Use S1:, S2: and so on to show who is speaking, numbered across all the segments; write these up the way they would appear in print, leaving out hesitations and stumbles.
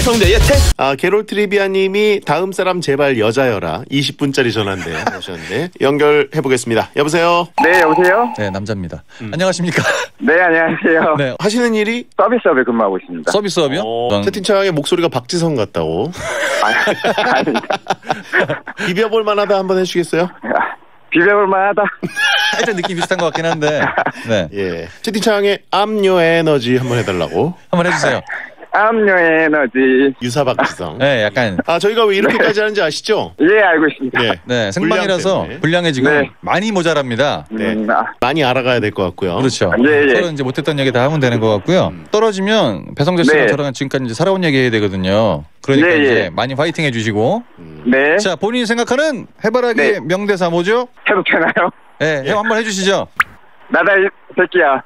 S1: 성대 예태. 게롤 트리비아님이 다음 사람 제발 여자여라 20분짜리 전화인데 하셨는데 연결해보겠습니다. 여보세요.
S2: 네, 여보세요.
S3: 네, 남자입니다. 안녕하십니까?
S2: 네, 안녕하세요.
S3: 네,
S1: 하시는 일이
S2: 서비스업에 근무하고 있습니다.
S3: 서비스업이요?
S1: 채팅창에 목소리가 박지성 같다고.
S2: 아닙니다.
S1: 비벼볼 만하다 한번 해주시겠어요?
S2: 비벼볼 만하다.
S3: 살짝 느낌 비슷한 것 같긴 한데. 네,
S1: 예. 채팅창에 암요 에너지 한번 해달라고.
S3: 한번 해주세요.
S2: 암요 에너지.
S1: 유사 박지성.
S3: 네, 약간.
S1: 저희가 왜 이렇게까지 하는지 아시죠?
S2: 예, 알고 있습니다.
S1: 예.
S3: 네, 생방이라서
S1: 때문에.
S3: 분량이 지금
S2: 네.
S3: 많이 모자랍니다.
S1: 네. 많이 알아가야 될 것 같고요.
S3: 그렇죠.
S2: 예, 예.
S3: 서로 이제 못했던 얘기 다 하면 되는 것 같고요. 떨어지면 배성재 씨랑
S2: 네.
S3: 저랑 지금까지 이제 살아온 얘기 해야 되거든요. 그러니까
S2: 예, 예.
S3: 이제 많이 화이팅 해주시고.
S2: 네.
S3: 자, 본인이 생각하는 해바라기
S2: 네.
S3: 명대사 뭐죠?
S2: 해도 되나요?
S3: 네, 형 한번 해주시죠.
S2: 나다 이 새끼야.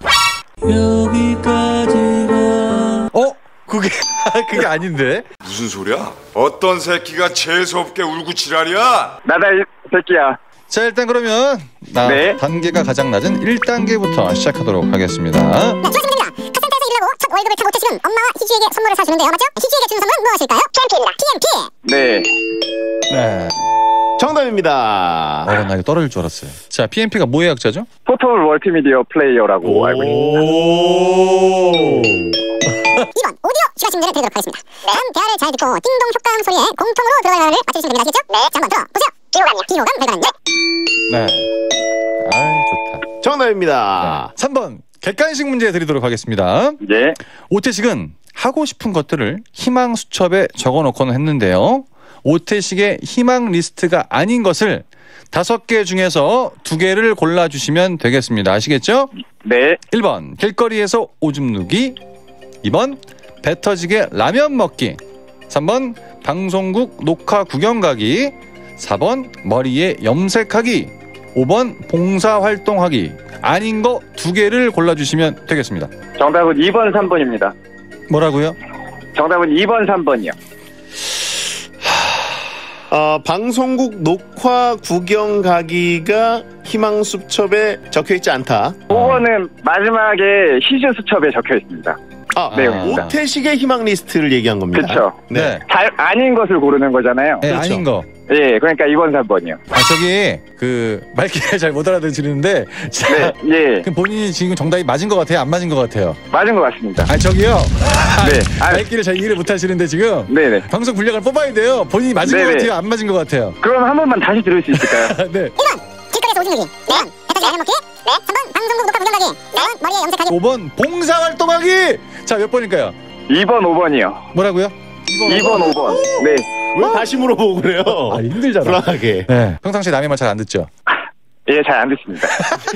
S3: 그게 아닌데.
S4: 무슨 소리야? 어떤 새끼가 재수없게 울고 지랄이야?
S2: 나다 이 새끼야.
S3: 자, 일단 그러면
S2: 네.
S3: 단계가 가장 낮은 1단계부터 시작하도록 하겠습니다.
S5: 네, 좋습니다. 카센터에서 일을 하고 첫 월급을 타 못하시는 엄마와 희주에게 선물을 사주는데요. 맞죠? 희주에게 주는 선물은 무엇일까요? PMP!
S2: 네.
S3: 네.
S1: 정답입니다.
S3: 나 이거 떨어질 줄 알았어요. 자, PMP가 뭐의 약자죠?
S2: 포털 멀티미디어 플레이어라고 알고 있습니다.
S1: 오.
S5: 2번 오디오 추가 심리를 드리도록 하겠습니다. 다음 대화를 잘 듣고 띵동 효과음 소리에 공통으로 들어가는 맞춰주시면 됩니다. 아시겠죠? 네. 자, 한번 들어보세요. 비호감 배관인데.
S3: 네. 좋다.
S1: 정답입니다.
S3: 3번 객관식 문제 드리도록 하겠습니다.
S2: 예.
S3: 오태식은 하고 싶은 것들을 희망 수첩에 적어놓고는 했는데요. 오태식의 희망 리스트가 아닌 것을 5개 중에서 2개를 골라주시면 되겠습니다. 아시겠죠?
S2: 네.
S3: 1번 길거리에서 오줌 누기, 2번 배 터지게 라면 먹기, 3번 방송국 녹화 구경 가기, 4번 머리에 염색하기, 5번 봉사활동하기. 아닌 거 2개를 골라주시면 되겠습니다.
S2: 정답은 2번, 3번입니다.
S3: 뭐라고요?
S2: 정답은 2번, 3번이요.
S1: 방송국 녹화 구경 가기가 희망수첩에 적혀있지 않다.
S2: 5번은 마지막에 희주 수첩에 적혀 있습니다. 내용입니다.
S1: 오태식의 희망 리스트를 얘기한 겁니다.
S2: 그렇죠.
S3: 네.
S2: 잘 아닌 것을 고르는 거잖아요.
S3: 네,
S1: 그렇죠.
S3: 아닌 거.
S2: 예, 그러니까 2번, 3번이요.
S3: 저기 말귀를 잘 못 알아들으시는데
S2: 네, 예.
S3: 그럼 본인이 지금 정답이 맞은 것 같아요? 안 맞은 것 같아요?
S2: 맞은 것 같습니다.
S3: 저기요.
S2: 네.
S3: 말귀를 잘 이해를 못 하시는데 지금
S2: 네네.
S3: 방송 분량을 뽑아야 돼요. 본인이 맞은
S2: 네네.
S3: 것 같아요? 안 맞은 것 같아요?
S2: 그럼 한 번만 다시 들을 수 있을까요?
S3: 네.
S5: 1번 길거리에서 오줌 누기. 2번 배 터지게 라면 먹기. 3번 방송국 녹화 구경 가기. 4번 머리에 염색하기.
S3: 5번 봉사활동하기. 자, 몇 번일까요?
S2: 2번, 5번이요.
S3: 뭐라고요?
S2: 2번, 5번. 네.
S1: 왜 다시 물어보고 그래요?
S3: 힘들잖아.
S1: 불안하게.
S3: 네. 평상시에 남의 말 잘 안 듣죠?
S2: 예, 잘 안 듣습니다.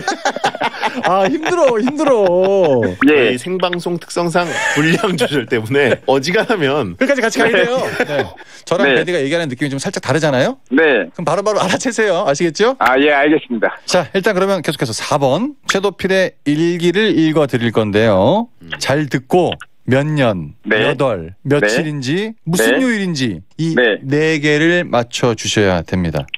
S3: 힘들어.
S2: 예.
S1: 이 생방송 특성상 분량 조절 때문에 어지간하면
S3: 끝까지 같이 가야 돼요. 네. 저랑
S2: 네.
S3: 베디가 얘기하는 느낌이 좀 살짝 다르잖아요?
S2: 네.
S3: 그럼 바로바로 알아채세요. 아시겠죠?
S2: 예, 알겠습니다.
S3: 자, 일단 그러면 계속해서 4번 최도필의 일기를 읽어드릴 건데요. 잘 듣고 몇 년,
S2: 네.
S3: 몇 월, 며칠인지, 무슨
S2: 네.
S3: 요일인지 이
S2: 네.
S3: 4개를 맞춰주셔야 됩니다.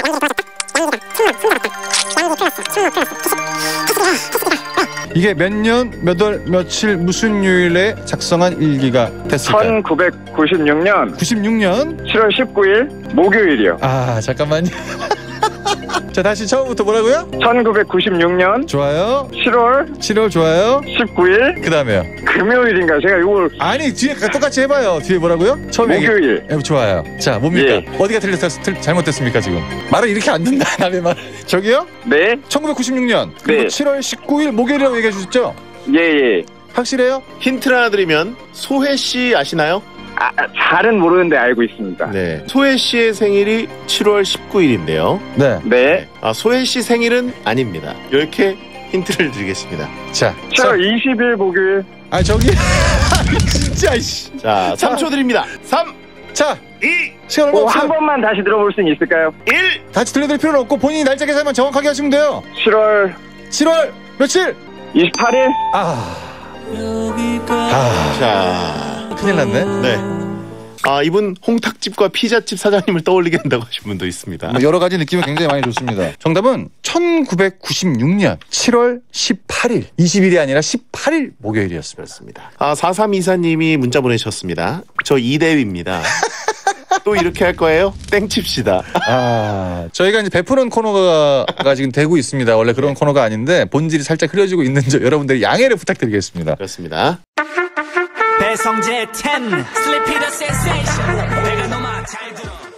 S3: 이게 몇 년, 몇 월, 며칠, 무슨 요일에 작성한 일기가 됐을까요?
S2: 1996년
S3: 96년?
S2: 7월 19일 목요일이요.
S3: 잠깐만요. 자, 다시 처음부터 뭐라고요?
S2: 1996년
S3: 좋아요.
S2: 7월
S3: 좋아요.
S2: 19일
S3: 그 다음에요.
S2: 금요일인가? 제가 이걸
S3: 아니, 뒤에 똑같이 해봐요. 뒤에 뭐라고요? 처음에
S2: 목요일.
S3: 좋아요. 자, 뭡니까?
S2: 예.
S3: 어디가 잘못됐습니까, 지금? 말을 이렇게 안 듣나, 남의 말. 저기요?
S2: 네.
S3: 1996년. 그리고
S2: 네.
S3: 7월 19일 목요일이라고 얘기해 주셨죠?
S2: 예.
S3: 확실해요?
S1: 힌트를 하나 드리면 소혜 씨 아시나요?
S2: 잘은 모르는데 알고 있습니다.
S1: 네. 소혜 씨의 생일이 7월 19일인데요.
S3: 네.
S2: 네.
S1: 소혜 씨 생일은 아닙니다. 이렇게 힌트를 드리겠습니다.
S3: 자.
S2: 7월 20일 목요일.
S3: 저기. 진짜, 이씨.
S1: 자, 3초 드립니다. 3,
S3: 자.
S1: 2,
S3: 시간 얼마
S2: 한
S3: 없어요.
S2: 번만 다시 들어볼 수 있을까요?
S1: 1.
S3: 다시 들려드릴 필요는 없고 본인이 날짜 계산만 정확하게 하시면 돼요. 7월 며칠?
S2: 28일.
S1: 자,
S3: 큰일 났네.
S1: 네. 이분 홍탁집과 피자집 사장님을 떠올리게 한다고 하신 분도 있습니다.
S3: 여러 가지 느낌이 굉장히 많이 좋습니다. 정답은 1996년 7월 18일. 20일이 아니라 18일 목요일이었습니다.
S1: 그렇습니다. 4324님이 문자 보내셨습니다. 저 이대위입니다. 또 이렇게 할 거예요? 땡칩시다.
S3: 저희가 이제 베푸는 코너가 지금 되고 있습니다. 원래 그런 코너가 아닌데 본질이 살짝 흐려지고 있는 점 여러분들이 양해를 부탁드리겠습니다.
S1: 그렇습니다.
S6: 배성재 10 슬리피 더 센세이션 내가 너만 잘 들어